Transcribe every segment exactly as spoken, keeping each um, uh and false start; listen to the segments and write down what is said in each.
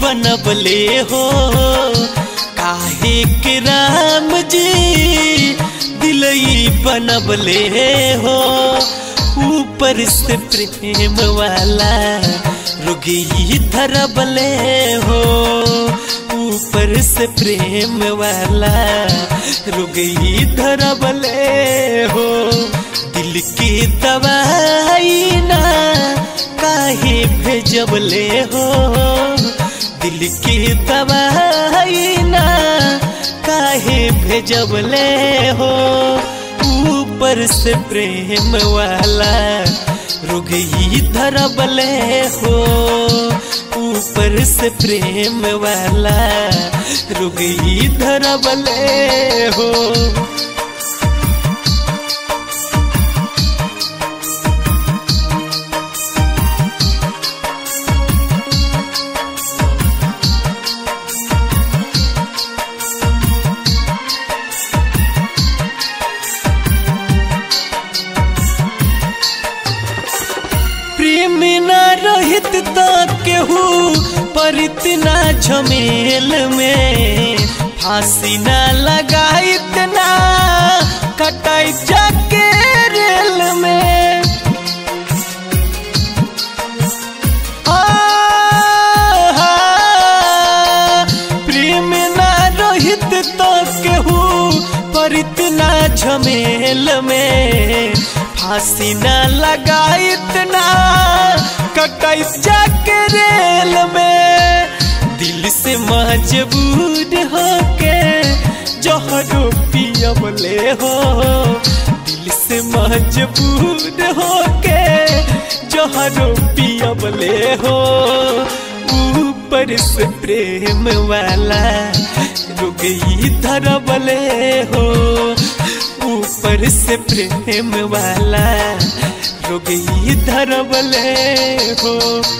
बनबले हो काहे के राम जी दिलई बनबले हो। ऊपर से प्रेम वाला रुगी धरबले हो। ऊपर से प्रेम वाला रुगी धरबले हो। दिल की दवाई ना काहे भेजबले हो। दिल की दवाई ना काहे भेजबले हो। ऊपर से प्रेम वाला रुगी धरबले हो। ऊपर से प्रेम वाला रुगी धरबले हो। प्रेम ना रहित तो केहू पर इतना झमेल में फांसी ना लगाइत ना कटाई जाके रेल में। प्रेम ना रहित तो केहू पर इतना झमेल में फांसी ना लगाइत ना कटाई जाके रेल में। दिल से मजबूर होके जहरो पियबले हो। दिल से मजबूर होके जहरो पियबले हो। ऊपर से प्रेम वाला रुगी धरबले हो। ऊपर से प्रेम वाला रुगी धरबले हो।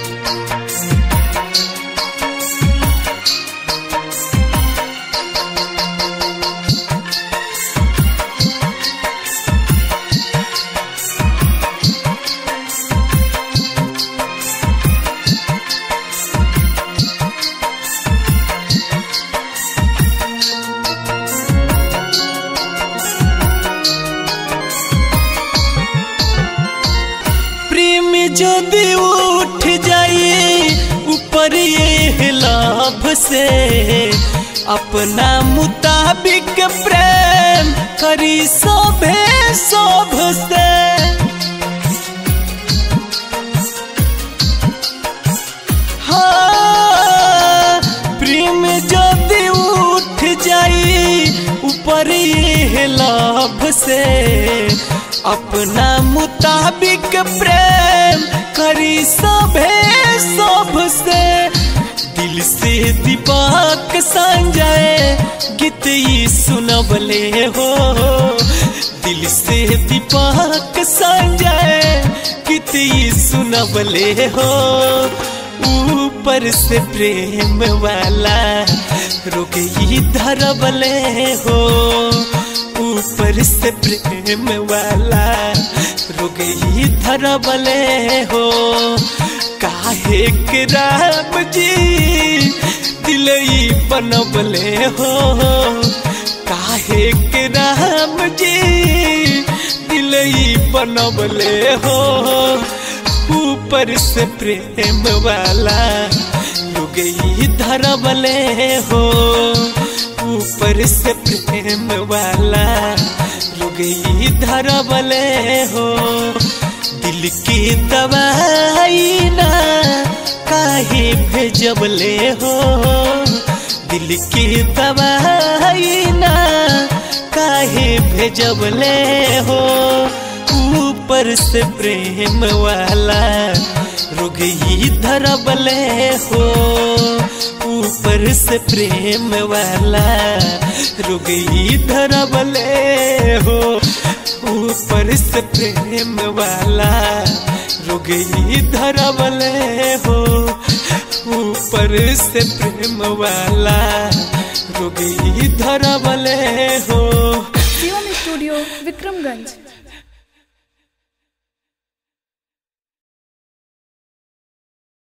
यदि उठ जाए ऊपर ये लाभ से अपना मुताबिक प्रेम करी सोभे शोभ से। हाँ प्रेम यदि उठ जाए ऊपर ये लाभ से अपना मुताबिक प्रेम करी सभे सब से। दिल से दीपक संजय गीत ई सुनबले हो। दिल से दीपक संजय गीत ई सुनबले हो। ऊपर से प्रेम वाला रुगी धरबले हो। ऊपर से प्रेम वाला रुगी धरबले हो। काहे के राम जी दिलई बनबले हो। काहे के राम जी दिलई बनबले हो। ऊपर से प्रेम वाला रुगी धरबले हो। ऊपर से प्रेम वाला रुगी धरबले हो। दिल की दवाई ना काहे भेजबले हो। दिल की दवाई ना काहे भेजबले हो। ऊपर से प्रेम वाला रुगी धरबले हो। ऊपर से प्रेम वाला रुगी धरबले हो। ऊपर से प्रेम वाला रुगी धरबले हो। ऊपर से प्रेम वाला रुगी धरबले हो। शिवम स्टूडियो विक्रमगंज।